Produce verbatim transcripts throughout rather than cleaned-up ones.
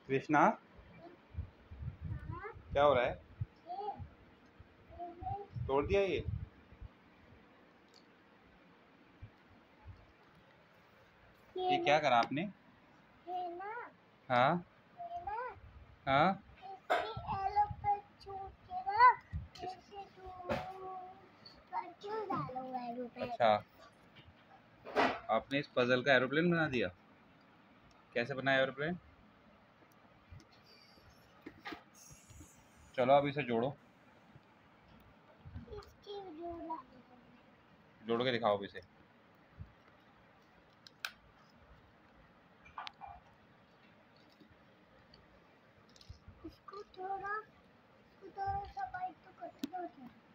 कृष्णा, क्या हो रहा है? तोड़ दिया ये? ये क्या करा आपने? हाँ हाँ, अच्छा, आपने इस पजल का एरोप्लेन बना दिया। कैसे बनाया एरोप्लेन? चलो अब इसे जोड़ो, जोड़ के दिखाओ अब इसे। इसको थोड़ा इसको थोड़ा सफाई तो करते हो।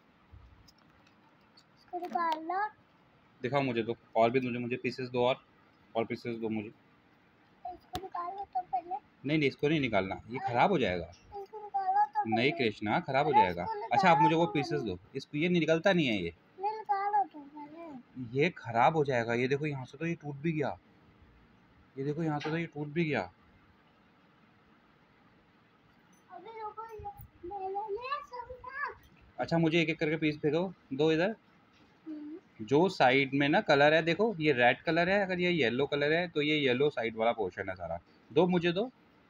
इसको निकालना। दिखाओ मुझे तो, और भी मुझे मुझे पीसेस दो, और और पीसेस दो मुझे। इसको निकालो तो पहले। नहीं नहीं, इसको नहीं निकालना, ये खराब हो जाएगा। इसको निकालो तो नहीं पहले। कृष्णा, खराब हो जाएगा। अच्छा आप मुझे वो पीसेस दो, इस ये निकलता नहीं है ये निकालो तो पहले। ये खराब हो जाएगा। ये देखो यहाँ से तो ये टूट भी गया, ये देखो यहाँ से तो ये टूट भी गया। अभी रुको, ले ले ले सब। अच्छा मुझे एक एक करके पीस फेंको, दो इधर। जो साइड में ना कलर है, देखो ये रेड कलर है, अगर ये येलो कलर है तो ये येलो साइड वाला पोर्शन है सारा। दो मुझे दो,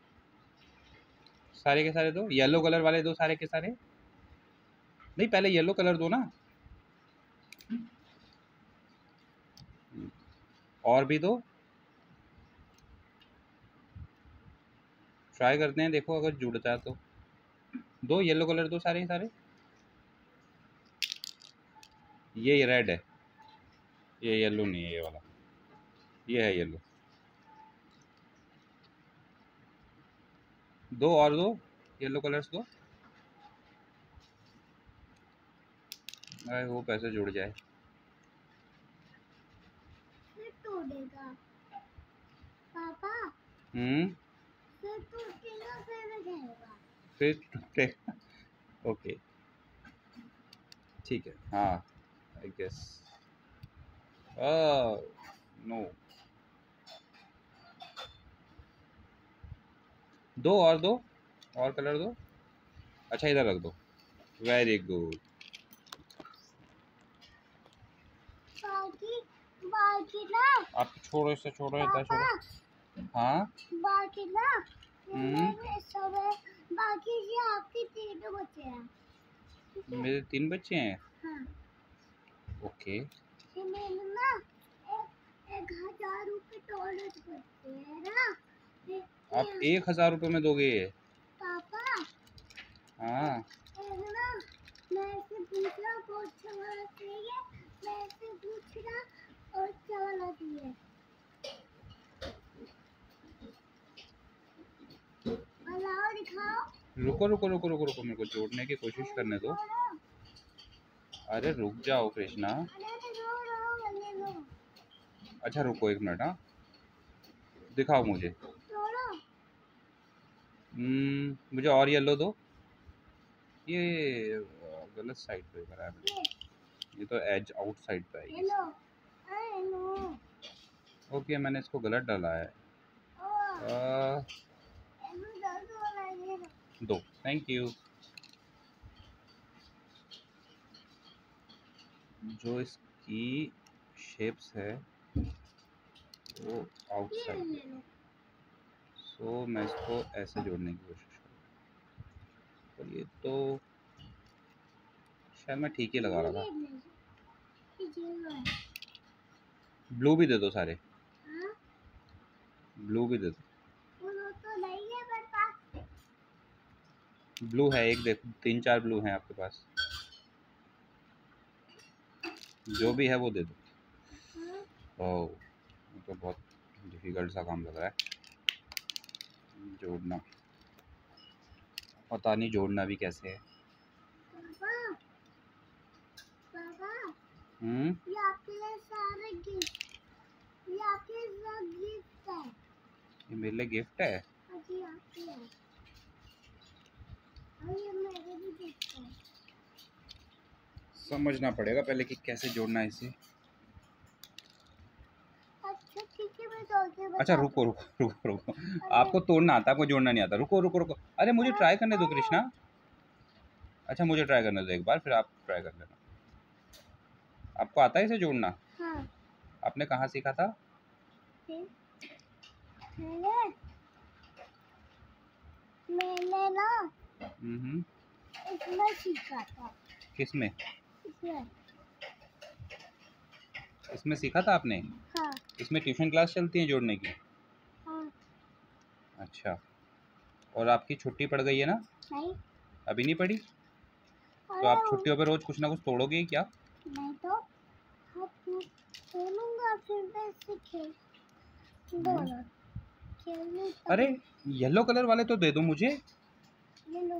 सारे के सारे दो, येलो कलर वाले दो सारे के सारे। नहीं पहले येलो कलर दो ना, और भी दो, ट्राई करते हैं, देखो अगर जुड़ता है तो। दो येलो कलर दो सारे के सारे। ये रेड है, ये येलो नहीं है, ये वाला ये है येलो। दो और दो येलो कलर्स दो। आई होप ऐसे जुड़ जाए। फिर टूटेगा पापा। हम्म, फिर टूटेगा, फिर जाएगा। फिर टूटे। ओके ठीक है, हाँ आई गेस। नो, दो और दो, और कलर दो। अच्छा इधर रख दो, वेरी गुड। बाकी बाकी ना आप छोड़ो, इससे छोड़ो, इधर पापा, छोड़ो। हाँ बाकी ना हम्म, मेरे सब है। बाकी ये आपके तीन बच्चे हैं। मेरे तीन बच्चे हैं। हाँ, ओके, ये मैंने ना एक एक हजार रुपए टॉयलेट करते हैं ना। ये, आप ये, एक हजार रुपये में दोगे ये? पापा हाँ एक ना मैं से पूछना कौन सा वाला चाहिए। मैं से पूछना और क्या वाला चाहिए। लाओ दिखाओ। रुको रुको रुको रुको रुको, मेरे को जोड़ने की कोशिश करने दो। अरे रुक जाओ कृष्णा। अच्छा रुको एक मिनट, हाँ दिखाओ मुझे। हम्म, मुझे और येलो दो। ये गलत साइड पे करा है मैंने, ये तो एज आउट साइड पे आएगी। ओके मैंने इसको गलत डाला है। आ, दो, थैंक यू। जो इसकी शेप्स है वो आउटसाइड है, सो मैं इसको ऐसे जोड़ने की कोशिश करूँ। और ये तो शायद मैं ठीक ही लगा रहा था। ब्लू भी दे दो सारे, ब्लू भी दे दो। ब्लू है एक, देखो तीन चार ब्लू हैं आपके पास, जो भी है वो दे दो। ओह तो बहुत डिफिकल्ट सा काम लग रहा है जोड़ना, पता नहीं जोड़ना भी कैसे है। हम्म, ये आपके लिए सारे गिफ्ट, ये आपके लिए गिफ्ट है। ये मेरे लिए गिफ्ट है। अभी आपके लिए, और ये मेरे भी गिफ्ट है। समझना पड़ेगा पहले कि कैसे जोड़ना है इसे। अच्छा ठीक है, मैं तोड़ के बता अच्छा दो। रुको रुको रुको रुको, अरे आपको तोड़ना आता है, आपको जोड़ना नहीं आता। रुको रुको रुको, अरे मुझे हाँ, ट्राई करने दो हाँ, कृष्णा। अच्छा मुझे ट्राई करने दो एक बार, फिर आप ट्राई कर लेना। आपको आता है इसे जोड़ना? हाँ, आपने कहाँ सीखा था? फिर मैंने मैंने ना हम्म, इसमें सीखा था। किस में? इसमें इसमें सीखा था आपने? हाँ, इसमें ट्यूशन क्लास चलती है जोड़ने की? हाँ, अच्छा, और आपकी छुट्टी पड़ गई है ना? नहीं, अभी नहीं पड़ी? तो अरे आप वो- छुट्टियों पे रोज कुछ ना कुछ तोड़ोगे ही क्या? नहीं तो हाँ, तू खेलूंगा फिर मैं इससे खेल हम्म, बोलो खेलने अरे तभी येलो कलर वाले तो दे दो मुझे। ये लो।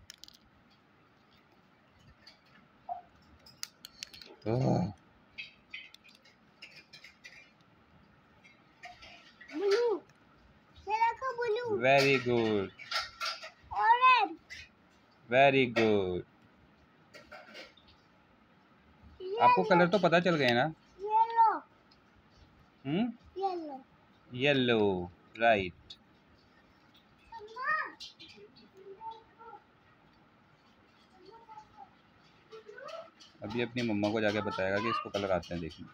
ब्लू ये देखो blue very good, orange very good. आपको येलो कलर तो पता चल गए ना? Yellow hmm, yellow yellow, right. मम्मा अभी अपनी मम्मा को जाके बताएगा कि इसको कलर आते हैं देखने।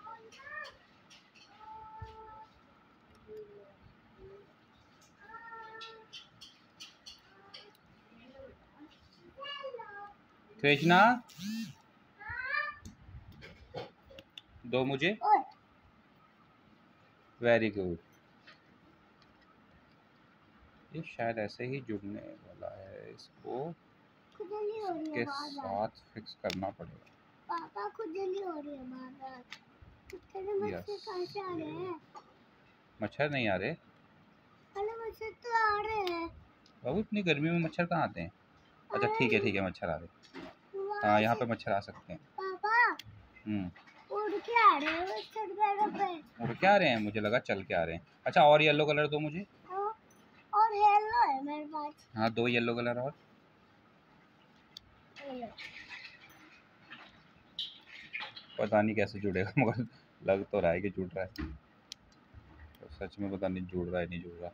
कृष्णा दो मुझे। और वेरी गुड। ये शायद ऐसे ही जुड़ने वाला है, इसको खुजली हो रही है के बार बार। साथ फिक्स करना पड़ेगा। पापा खुजली हो रही है बार बार। तेरे मच्छर यस, कहाँ से आ रहे हैं? मच्छर नहीं आ रहे अरे मच्छर तो आ रहे हैं। बाबू, इतनी गर्मी में मच्छर कहाँ आते हैं? अच्छा अरे ठीक है ठीक है, मच्छर आ रहे। वहाँ हाँ यहाँ से पे मच्छर आ सकते हैं। पापा हम्म, उड़ के आ रहे हैं मच्छर मेरे पे। उड़ के आ रहे हैं? मुझे लगा चल के आ रहे हैं। अच्छा और येलो कलर दो मुझे। हाँ, और येलो है मेरे पास। हाँ दो येलो कलर और। ये लो। पता नहीं कैसे जुड़ेगा मगर लग तो रहा है कि जुड़ रहा है। तो सच में पता नहीं जुड़ रहा है नहीं जुड़ रहा।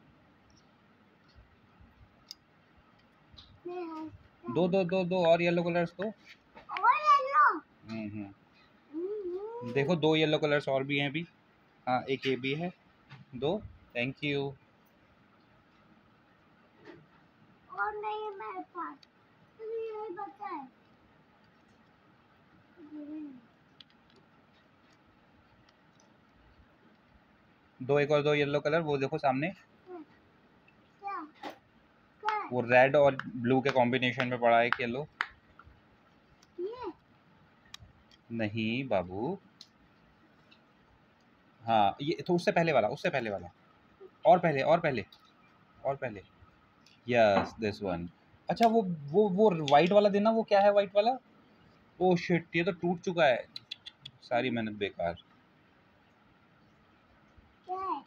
ये है। दो दो दो दो और येलो कलर्स दो। और येलो। हम्म हम्म, हम्म, देखो दो येलो कलर्स और भी हैं अभी। हाँ एक ये भी है, दो। Thank you. और नहीं है मेरे पास। अभी यही बचा है। ग्रीन। दो एक और दो येलो कलर, वो देखो सामने। क्या क्या है? वो रेड और ब्लू के कॉम्बिनेशन में पड़ा है एक येलो। ये नहीं बाबू, हाँ ये तो उससे पहले वाला, उससे पहले वाला, और पहले और पहले और पहले। Yes this one. अच्छा वो वो वो वाइट वाला देना। वो क्या है वाइट वाला? ओ शिट, ये तो टूट चुका है। सारी मेहनत बेकार। क्या है?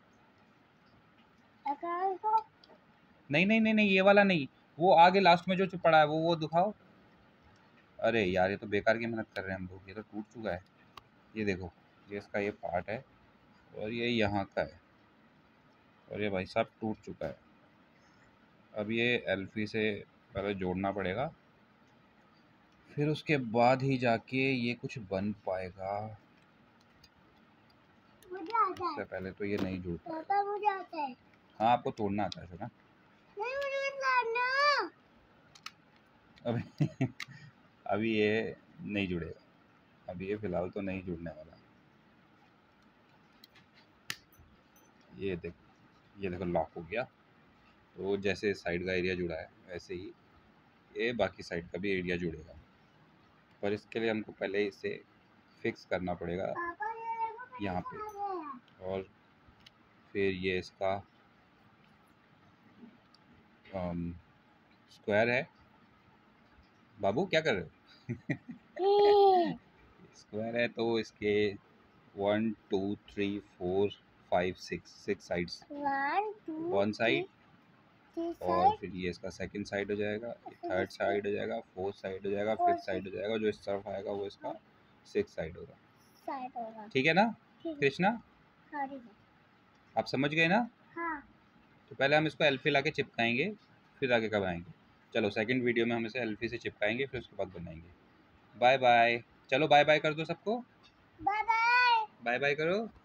लगा इसको। नहीं नहीं नहीं नहीं, ये वाला नहीं। वो आगे लास्ट में जो जो पड़ा है वो वो दिखाओ। अरे यार ये तो बेकार की मेहनत कर रहे हैं हम लोग, ये तो टूट चुका है। ये देखो, ये इसका ये पार्ट है और ये यहाँ का है, और ये भाई साहब टूट चुका है। अब ये एल्फी से पहले जोड़ना पड़ेगा, फिर उसके बाद ही जाके ये कुछ बन पाएगा। मुझे आता है। उससे पहले तो ये नहीं जुड़ पाएगा। पापा मुझे आता है। हाँ आपको तोड़ना आता है ना? नहीं मुझे लाना। अभी अभी ये नहीं जुड़ेगा। अभी ये फिलहाल तो नहीं जुड़ने वाला। ये देखो, ये देखो लॉक हो गया। तो जैसे साइड का एरिया जुड़ा है वैसे ही ये बाकी साइड का भी एरिया जुड़ेगा, पर इसके लिए हमको पहले इसे फिक्स करना पड़ेगा पापा ये देखो यहाँ कैसे पे। आ रहे हैं। और फिर ये इसका स्क्वायर है। बाबू क्या कर रहे हो? स्क्वायर है तो इसके one two three four five six six sides. One two one three side, three और साइड फिर ये इसका सेकंड साइड हो जाएगा, ये फिर थर्ड इसका साइड हो जाएगा, फोर्थ साइड हो जाएगा, फोर फिफ्थ साइड हो जाएगा। जो इस तरफ आएगा वो इसका सिक्स साइड होगा। साइड होगा। ठीक है ना ठीक है। कृष्णा? हाँ ठीक है। आप समझ गए ना? हाँ। तो पहले हम इसको एल्फी ला के चिपकाएंगे, फिर आगे कब आएंगे। चलो सेकंड वीडियो में हम इसे एल्फी से चिपकाएंगे, फिर उसके बाद बनाएंगे। Bye bye. चलो बाय बाय कर दो सबको। Bye bye. बाय बाय करो।